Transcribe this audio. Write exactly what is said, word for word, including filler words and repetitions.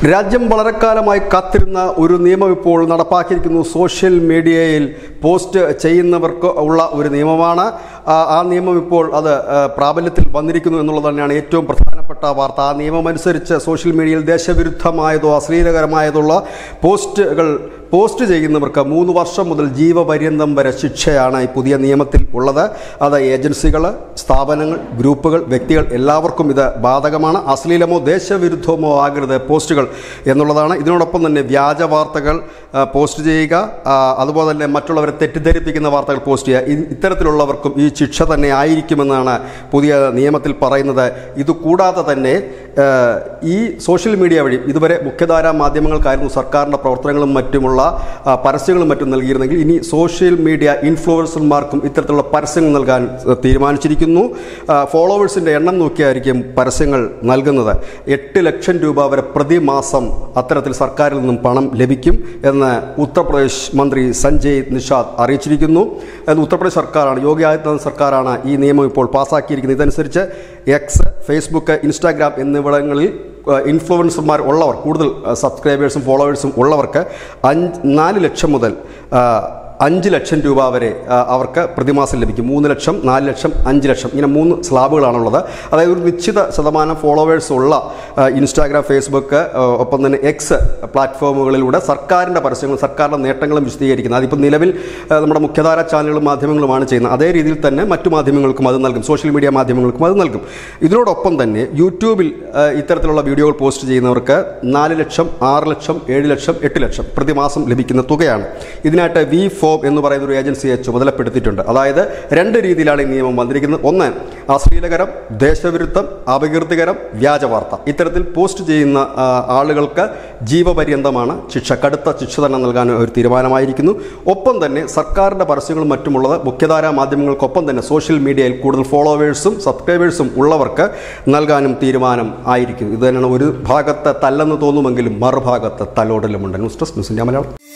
രാജ്യം വളരെക്കാലമായി കാത്തിരുന്ന ഒരു നിയമം ഇപ്പോൾ നടപ്പാക്കിയിരിക്കുന്നു. സോഷ്യൽ മീഡിയയിൽ പോസ്റ്റ് ചെയ്യുന്നവർക്ക് ഉള്ള ഒരു നിയമമാണ്. ആ നിയമം ഇപ്പോൾ അത് പ്രാബല്യത്തിൽ വന്നിരിക്കുന്നു എന്നുള്ളത് തന്നെയാണ് ഏറ്റവും പ്രധാനപ്പെട്ട വാർത്ത. ആ നിയമമനുസരിച്ച് സോഷ്യൽ മീഡിയയിൽ ദേശവിരുദ്ധമായതോ അശ്ലീലകരമായതുള്ള പോസ്റ്റുകൾ പോസ്റ്റ് ചെയ്യുന്നവർക്ക് മൂന്ന് വർഷം മുതൽ ജീവപര്യന്തം വരെ ശിക്ഷയാണ് ഈ പുതിയ നിയമത്തിൽ ഉള്ളത്. അത് ഏജൻസികൾ, സ്ഥാപനങ്ങൾ, ഗ്രൂപ്പുകൾ, വ്യക്തികൾ എല്ലാവർക്കും ഇത് ബാധകമാണ്. അശ്ലീലമോ ദേശവിരുദ്ധമോ ആകരുത് പോസ്റ്റുകൾ എന്നുള്ളതാണ്. ഇതിനോടൊപ്പം തന്നെ വ്യാജ വാർത്തകൾ പോസ്റ്റ് ചെയ്യുക, അതുപോലെ തന്നെ മറ്റുള്ളവരെ തെറ്റിദ്ധരിപ്പിക്കുന്ന വാർത്തകൾ പോസ്റ്റ് ചെയ്യുക, ഇത്തരത്തിലുള്ളവർക്കും ഈ ശിക്ഷ തന്നെ ആയിരിക്കുമെന്നാണ് പുതിയ നിയമത്തിൽ പറയുന്നത്. ഇതുകൂടാതെ തന്നെ ഈ സോഷ്യൽ മീഡിയ വഴി ഇതുവരെ മുഖ്യധാരാ മാധ്യമങ്ങൾക്കായിരുന്നു സർക്കാരിൻ്റെ പ്രവർത്തനങ്ങളും മറ്റുമുള്ള പരസ്യങ്ങളും മറ്റും നൽകിയിരുന്നെങ്കിൽ ഇനി സോഷ്യൽ മീഡിയ ഇൻഫ്ലുവൻസർമാർക്കും ഇത്തരത്തിലുള്ള പരസ്യങ്ങൾ നൽകാൻ തീരുമാനിച്ചിരിക്കുന്നു. ഫോളോവേഴ്സിൻ്റെ എണ്ണം നോക്കിയായിരിക്കും പരസ്യങ്ങൾ നൽകുന്നത്. എട്ട് ലക്ഷം രൂപ വരെ പ്രതിമാസം അത്തരത്തിൽ സർക്കാരിൽ നിന്നും പണം ലഭിക്കും എന്ന് ഉത്തർപ്രദേശ് മന്ത്രി സഞ്ജയ് നിഷാദ് അറിയിച്ചിരിക്കുന്നു. ഉത്തർപ്രദേശ് സർക്കാരാണ്, യോഗി ആദിത്യനാഥ് സർക്കാരാണ് ഈ നിയമം ഇപ്പോൾ പാസ്സാക്കിയിരിക്കുന്നത്. ഇതനുസരിച്ച് എക്സ്, ഫേസ്ബുക്ക്, ഇൻസ്റ്റാഗ്രാം എന്നിവിടങ്ങളിൽ ഇൻഫ്ലുവൻസർമാർ ഉള്ളവർ, കൂടുതൽ സബ്സ്ക്രൈബേഴ്സും ഫോളോവേഴ്സും ഉള്ളവർക്ക് അഞ്ച് നാല് ലക്ഷം മുതൽ അഞ്ച് ലക്ഷം രൂപ വരെ അവർക്ക് പ്രതിമാസം ലഭിക്കും. മൂന്ന് ലക്ഷം, നാല് ലക്ഷം, അഞ്ച് ലക്ഷം, ഇങ്ങനെ മൂന്ന് സ്ലാബുകളാണുള്ളത്. അതായത് ഒരു നിശ്ചിത ശതമാനം ഫോളോവേഴ്സ് ഉള്ള ഇൻസ്റ്റാഗ്രാം, ഫേസ്ബുക്ക്, ഒപ്പം തന്നെ എക്സ് പ്ലാറ്റ്ഫോമുകളിലൂടെ സർക്കാരിൻ്റെ പരസ്യങ്ങളും സർക്കാരിൻ്റെ നേട്ടങ്ങളും വിശദീകരിക്കുന്നത്. അതിപ്പോൾ നിലവിൽ നമ്മുടെ മുഖ്യധാര ചാനലുകളും മാധ്യമങ്ങളുമാണ് ചെയ്യുന്നത്. അതേ രീതിയിൽ തന്നെ മറ്റു മാധ്യമങ്ങൾക്കും അത് നൽകും, സോഷ്യൽ മീഡിയ മാധ്യമങ്ങൾക്കും അത് നൽകും. ഇതിനോടൊപ്പം തന്നെ യൂട്യൂബിൽ ഇത്തരത്തിലുള്ള വീഡിയോകൾ പോസ്റ്റ് ചെയ്യുന്നവർക്ക് നാല് ലക്ഷം, ആറ് ലക്ഷം, ഏഴ് ലക്ഷം, എട്ട് ലക്ഷം പ്രതിമാസം ലഭിക്കുന്ന തുകയാണ്. ഇതിനായിട്ട് വി ഫോം എന്ന് പറയുന്ന ഒരു ഏജൻസിയെ ചുമതലപ്പെടുത്തിയിട്ടുണ്ട്. അതായത് രണ്ട് രീതിയിലാണ് ഈ നിയമം വന്നിരിക്കുന്നത്. ഒന്ന്, അശ്ലീലകരം, ദേശവിരുദ്ധം, അപകീർത്തികരം, വ്യാജ വാർത്ത ഇത്തരത്തിൽ പോസ്റ്റ് ചെയ്യുന്ന ആളുകൾക്ക് ജീവപര്യന്തമാണ് ശിക്ഷ. കടുത്ത ശിക്ഷ തന്നെ നൽകാൻ ഒരു തീരുമാനമായിരിക്കുന്നു. ഒപ്പം തന്നെ സർക്കാരിൻ്റെ പരസ്യങ്ങളും മറ്റുമുള്ളത് മുഖ്യധാരാ മാധ്യമങ്ങൾക്കൊപ്പം തന്നെ സോഷ്യൽ മീഡിയയിൽ കൂടുതൽ ഫോളോവേഴ്സും സബ്സ്ക്രൈബേഴ്സും ഉള്ളവർക്ക് നൽകാനും തീരുമാനം ആയിരിക്കും. ഇത് തന്നെയാണ് ഒരു ഭാഗത്ത് തല്ലെന്ന് തോന്നുമെങ്കിലും മറുഭാഗത്ത് തലോടലുമുണ്ട്. News desk news India Malayalam.